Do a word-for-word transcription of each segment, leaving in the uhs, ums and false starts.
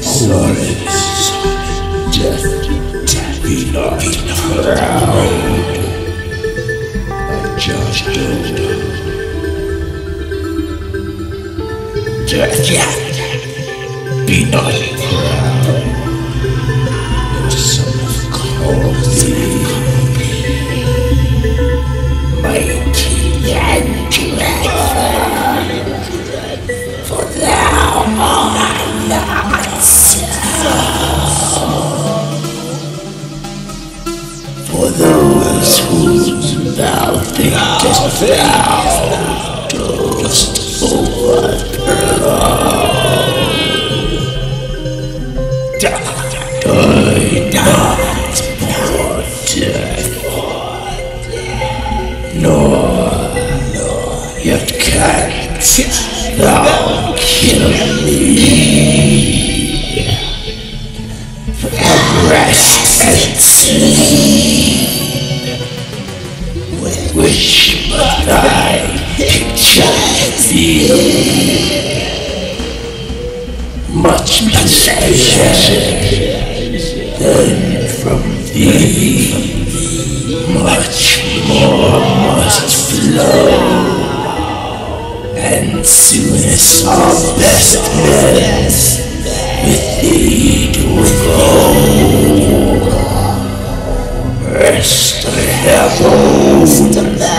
solid, death, be not proud. I just don't. Death, be not proud. Your son of Cody, mighty and dreadful, for thou art not so. For those whom thou thinkest thou dost overthrow, die not for death, nor yet canst thou kill me. From rest and sleep, with which but thy picture thee, much pleasure, then from thee much more must flow, and soonest our best men with thee to go. Rest rest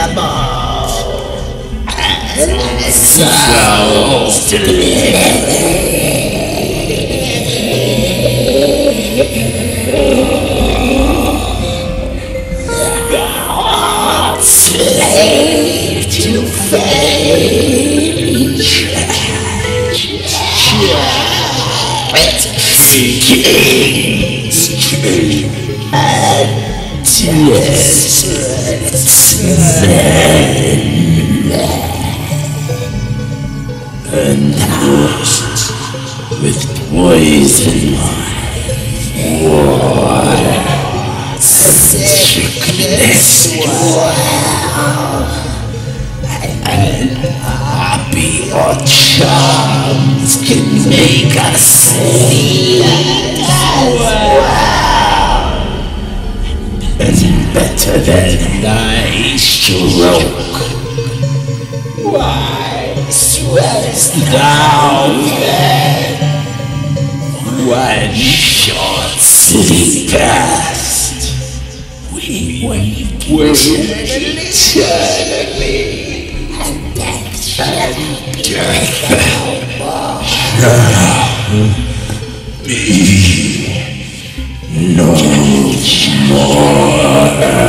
and sound thou art slave to fate, kings and desperate men, and lost with poison, war, and sickness dwell, and happy or charms can make us sleep as well, and better than thy stroke. Why swellest thou then, when short sleep past, we wait eternally, and death shall be no more.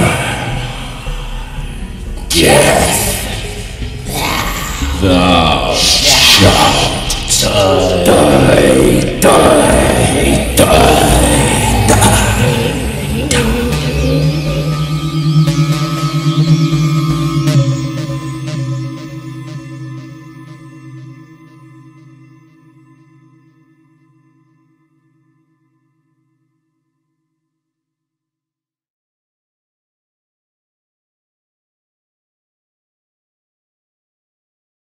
Death, thou shalt die.